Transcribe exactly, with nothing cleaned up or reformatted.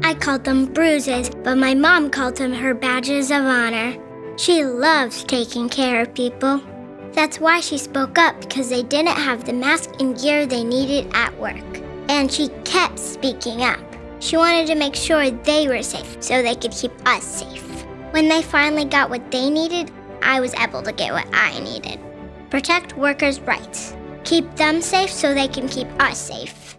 I called them bruises, but my mom called them her badges of honor. She loves taking care of people. That's why she spoke up, because they didn't have the mask and gear they needed at work. And she kept speaking up. She wanted to make sure they were safe so they could keep us safe. When they finally got what they needed, I was able to get what I needed. Protect workers' rights. Keep them safe so they can keep us safe.